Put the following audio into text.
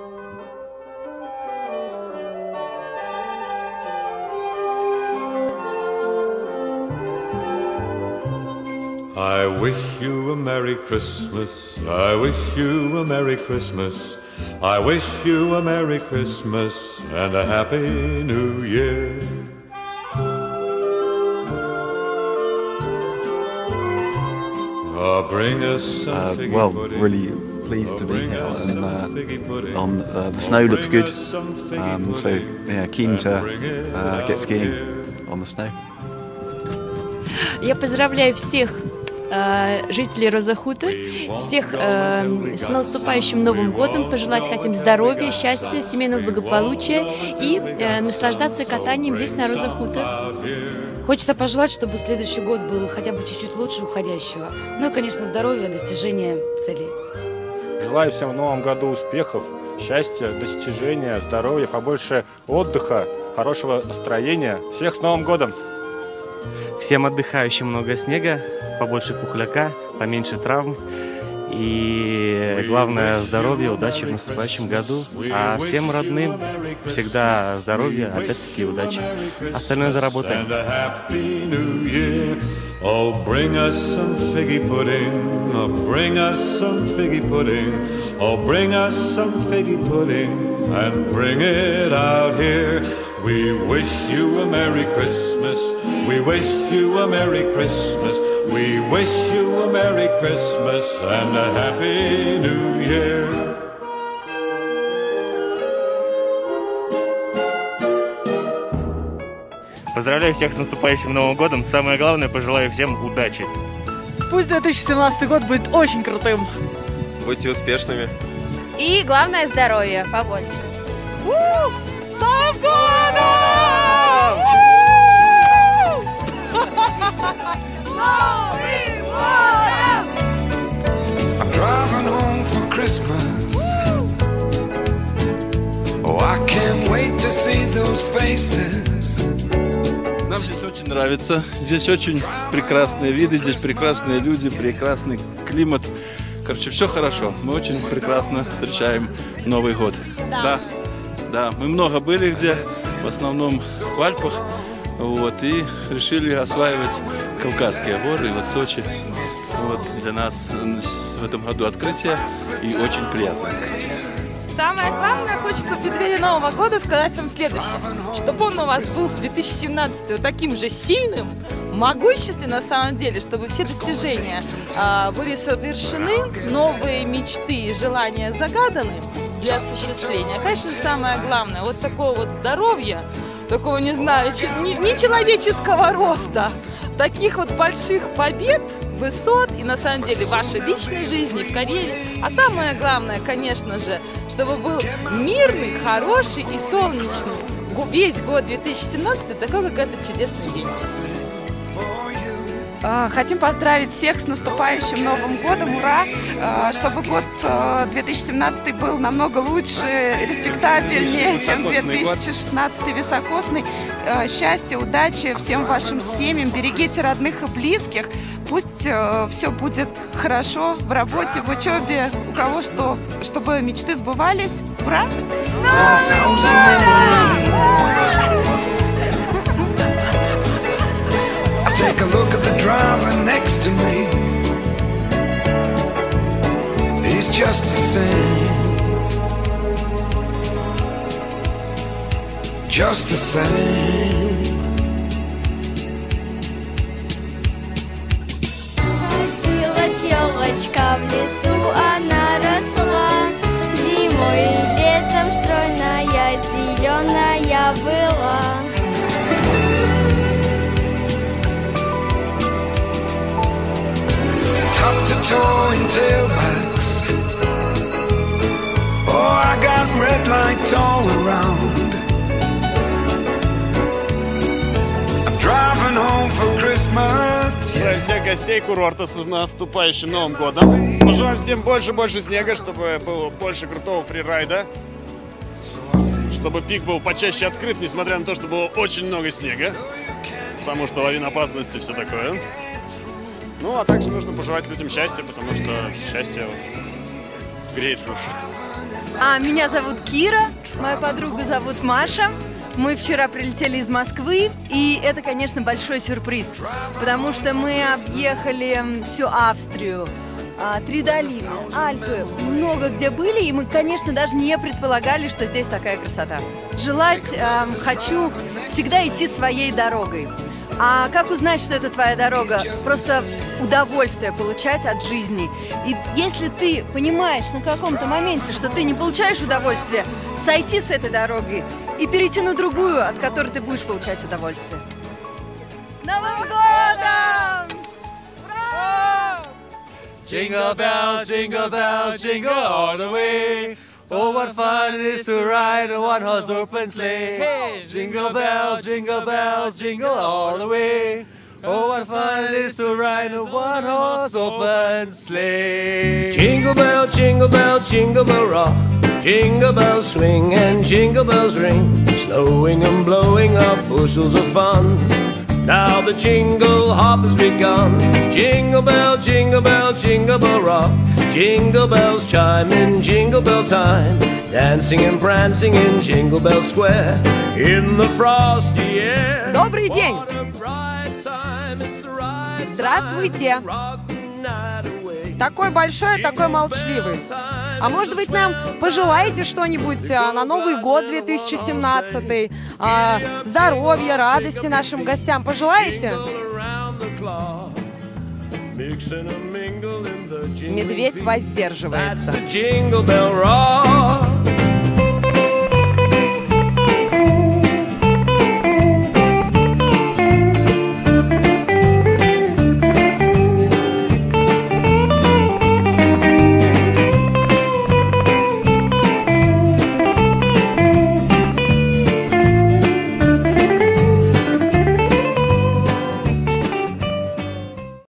I wish you a Merry Christmas, I wish you a Merry Christmas, I wish you a Merry Christmas and a Happy New Year. Bring us some figgy well, pudding. really pleased to be here, and the snow looks good, so yeah, keen to get skiing on the snow. Я поздравляю всех жителей Роза-Хута, всех с наступающим Новым годом, пожелать хотим здоровья, счастья, семейного благополучия и наслаждаться катанием здесь на Роза-Хута. Хочется пожелать, чтобы следующий год был хотя бы чуть-чуть лучше уходящего. Ну и, конечно, здоровья, достижения целей. Желаю всем в новом году успехов, счастья, достижения, здоровья, побольше отдыха, хорошего настроения. Всех с Новым годом! Всем отдыхающим много снега, побольше пухляка, поменьше травм. И главное здоровье, удачи в наступающем году. А всем родным всегда здоровья, опять-таки удачи. Остальное заработаем. Oh, bring us some figgy pudding. Oh, bring us some figgy pudding. Oh, bring us some figgy pudding and bring it out here. We wish you a Merry Christmas. We wish you a Merry Christmas. We wish you a Merry Christmas and a Happy New Year. Поздравляю всех с наступающим Новым годом. Самое главное, пожелаю всем удачи. Пусть 2017 год будет очень крутым. Будьте успешными. И главное здоровье побольше. С Новым годом! I'm driving home for Christmas. Oh, I can't wait to see those faces. Нам здесь очень нравится. Здесь очень прекрасные виды, здесь прекрасные люди, прекрасный климат. Короче, все хорошо. Мы очень прекрасно встречаем Новый год. Да, мы много были где, в основном в Альпах. Вот, и решили осваивать Кавказские горы, и вот Сочи. Вот, для нас в этом году открытие, и очень приятное открытие. Самое главное, хочется в преддверии Нового года сказать вам следующее. Чтобы он у вас был в 2017 вот таким же сильным, могущественным на самом деле, чтобы все достижения были совершены, новые мечты и желания загаданы для осуществления. Конечно, самое главное, вот такого вот здоровья, такого, не знаю, нечеловеческого роста, таких вот больших побед, высот и на самом деле в вашей личной жизни, в карьере. А самое главное, конечно же, чтобы был мирный, хороший и солнечный весь год 2017 такой, как этот чудесный день. Хотим поздравить всех с наступающим Новым годом, ура! Чтобы год 2017 был намного лучше, респектабельнее, чем 2016 високосный. Счастья, удачи всем вашим семьям, берегите родных и близких. Пусть все будет хорошо в работе, в учебе, у кого что, чтобы мечты сбывались. Ура! Take a look at the driver next to me. He's just the same. Just the same. Родилась елочка в лесу, она росла. Зимой и летом стройная, зеленая была. Top to toe in tailbacks. Oh, I got red lights all around. I'm driving home for Christmas. Поздравляем всех гостей курорта с наступающим Новым годом. Пожелаем всем больше снега, чтобы было больше крутого фрирайда. Чтобы пик был почаще открыт, несмотря на то, что было очень много снега. Потому что лавина опасности, все такое. Ну, а также нужно пожелать людям счастья, потому что счастье греет душу. Меня зовут Кира, мою подругу зовут Маша. Мы вчера прилетели из Москвы, и это, конечно, большой сюрприз, потому что мы объехали всю Австрию, 3 долины, Альпы, много где были, и мы, конечно, даже не предполагали, что здесь такая красота. Желать хочу всегда идти своей дорогой. А как узнать, что это твоя дорога? Просто удовольствие получать от жизни. И если ты понимаешь на каком-то моменте, что ты не получаешь удовольствия, сойти с этой дороги и перейти на другую, от которой ты будешь получать удовольствие. С Новым годом! Ура! Jingle bells, jingle all the way. Oh, what fun it is to ride a one-horse open sleigh. Hey. Jingle bells, jingle all the way. Oh, what fun it is to ride a one-horse open sleigh. Jingle bell, jingle rock. Jingle bells swing and jingle bells ring. Snowing and blowing up bushels of fun. Now the jingle hop has begun. Jingle bell rock. Jingle bells chime in jingle bell time. Dancing and prancing in Jingle Bell Square. In the frosty air. Добрый день! Здравствуйте! Такой большой, такой молчаливый. А может быть, нам пожелаете что-нибудь на Новый год 2017? Здоровья, радости нашим гостям пожелаете? Медведь воздерживается.